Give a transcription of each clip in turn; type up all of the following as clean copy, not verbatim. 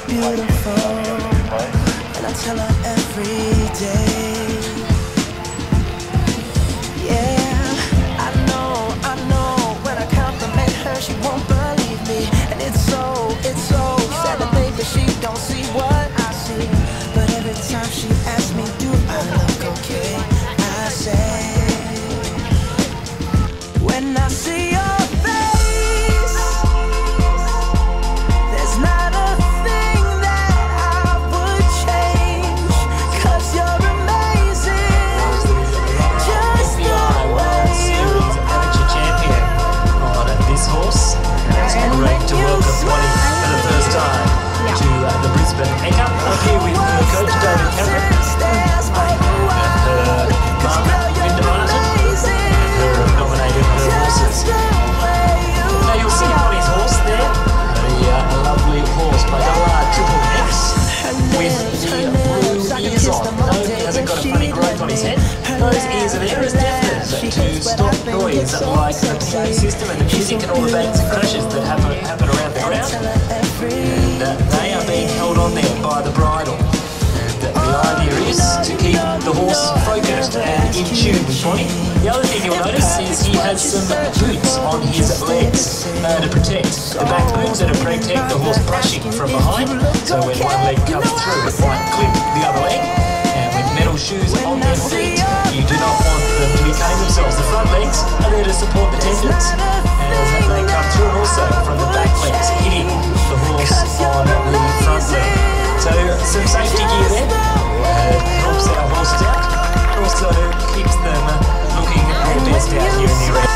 beautiful, and I tell her every day. Yeah, I know, when I compliment her, she won't believe me. And it's so sad to think that she don't see what I see. But every time she asks me, do I look okay, I say, when I see your face, there's not a thing that I would change, 'cause you're amazing, just the way you amateur champion on this horse. And it's great to welcome Bonnie for the first time to the Brisbane Ekka. Up here with her coach David Cameron and her mum Linda Martin, and her nominated her horses. Now you'll see Bonnie's horse there, a lovely horse by Triple X with the blue ears on. No, he hasn't got a funny growth on his head. Those ears are there as deafeners to stop noise like the PA system and the music and all the bangs and crashes that happen around the ground. And they are being held on there by the bridle. And the idea is to keep the horse focused and in tune with Bonnie. The other thing you'll notice is he has some boots on his legs to protect the back boots and to protect the horse brushing from behind. So when one leg comes through, it won't clip the other leg. And with metal shoes on their feet, you do not want them to be cutting themselves. The front legs are there to support the tendons as they come through, and also from the back legs hitting the horse on the front leg. So some safety gear there helps our horses out, and also keeps them looking their best out here in the arena.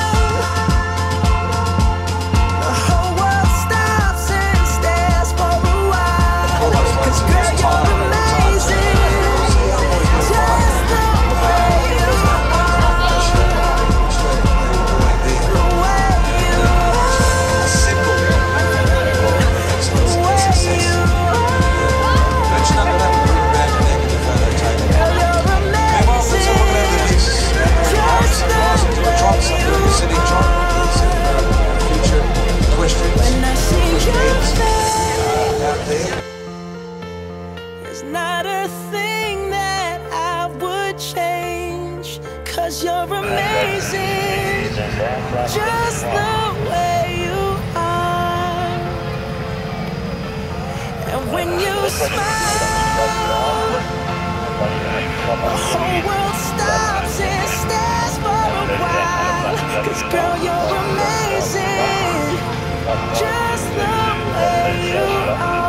There's not a thing that I would change, 'cause you're amazing, just the way you are. And when you smile, the whole world stops and stares for a while. 'Cause girl, you're amazing, just the way you are.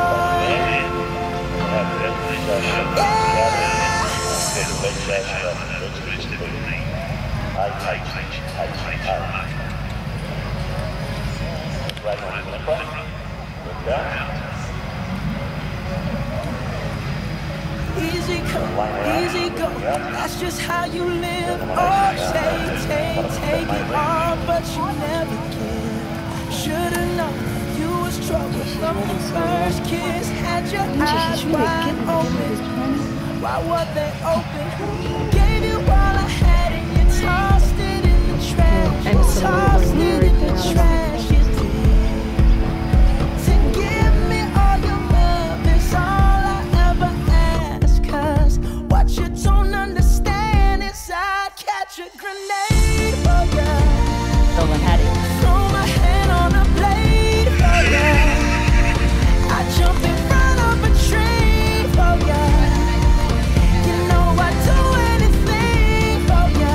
Easy come, easy go, that's just how you live. Oh, take it all, but you never give. Should've known you was trouble from the first kiss. Had your eyes wide open, why were they open? Gave you all I had and you tossed it in the trash. Tossed it in the trash, you did. To give me all your love is all I ever ask. 'Cause what you don't understand is I'd catch a grenade for ya. Throw my hand on a blade for ya. I jump in front of a tree for ya. You know I'd do anything for ya.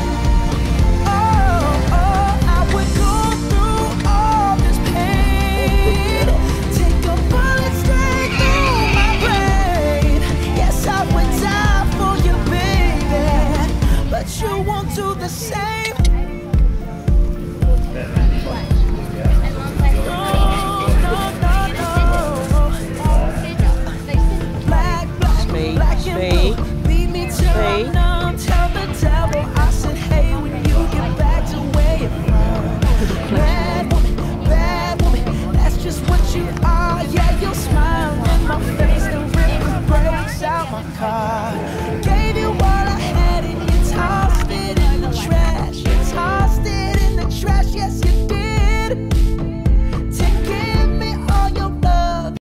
Oh, I would go through all this pain, take a bullet straight through my brain. Yes, I would die for you, baby, but you won't do the same. Black and blue, beat me till I'm numb.